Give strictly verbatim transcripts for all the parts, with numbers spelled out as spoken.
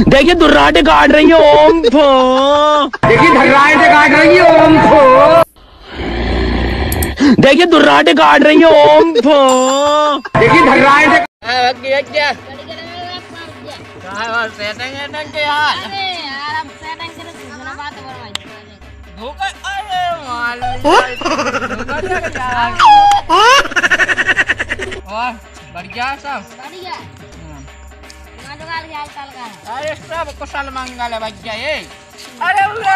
देखिए दुर्राटे काट रही है ओम फो। देखिए धर्राटे काट रही है ओम फो। देखिए दुर्राटे काट रही है ओम फो। देखिए धर्राटे बढ़िया सब बढ़िया। अरे सब कुशल मंगल है भैया ये। अरे भैया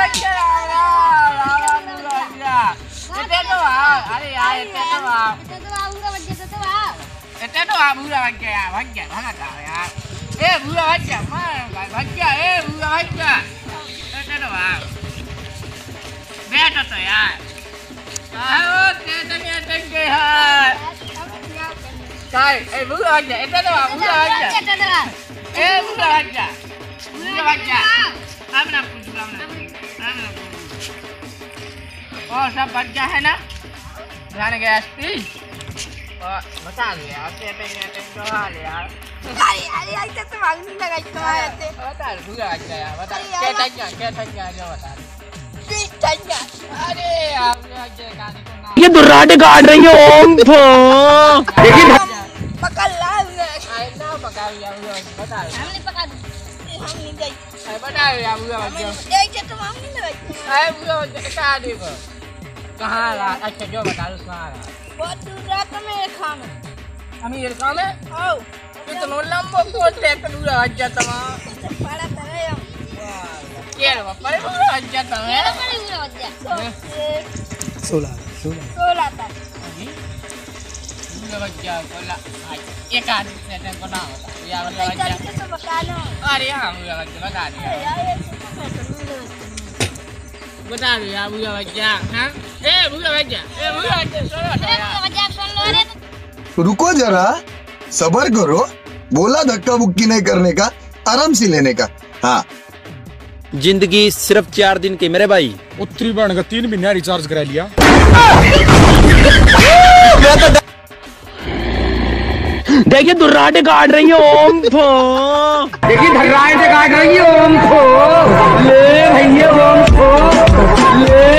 इतने तो आओ। अरे यार इतने तो आओ इतने तो आओ भूरा भैया भैया खाना खाओ यार। ए भूरा भैया मार भैया ए भूरा भैया इतने तो आओ बैठो तो यार। आओ तेरे तेरे के यार काय ए भूरा भैया इतने तो आओ भूरा भैया ए भूरा भैया भूरा भैया हम ना पूछ हम ना हम ना और सब बच्चा है ना जाने के एसपी और बता दे यार तेरे तेरे तो हाल यार। अरे अरे ऐसे तो मांगने लगा इसको ऐसे बता भूरा भैया यार बता क्या टंगा क्या टंगा जो बता तीस टंगा। अरे आप लोग ये गाने को ना ये दुर्राटे काट रही है ओम फो। देखिए पकड़ ला आई ना पका यार बता हमने पकड़ हम नहीं गई आई बता यार भूरा भैया ऐसे तो मांगने लगा आई भूरा क्या देखो कहाँ रहा। अच्छा जो बता दो कहाँ रहा। बहुत दूर रात में खाना अमेरिका में ओ कितना लंबा कोट है पूरा हज्जा तमा बड़ा तरह हम क्या रे बाप रे पूरा हज्जा तमा ये बड़े पूरा हो गया सोलह सोलह सोलह तक पूरा हज्जा कोला एक आदमी से टाइम को ना होता या वाला हज्जा तरीके से बता लो। अरे हां पूरा हज्जा बता दे यार ये तो बता दे यार पूरा हज्जा हां ए पूरा हज्जा ए पूरा हज्जा सुनो मजाक सुन लो रे। रुको जरा सबर करो। बोला धक्का बुक्की नहीं करने का आराम से लेने का। हाँ जिंदगी सिर्फ चार दिन की मेरे भाई। उत्तरी बन का तीन महीने रिचार्ज करा लिया। देखिए दुर्राटे काट रही है ओम फो। देखिए धर्राटे काट रही है ओम फो। ले भैया ओम फो ले।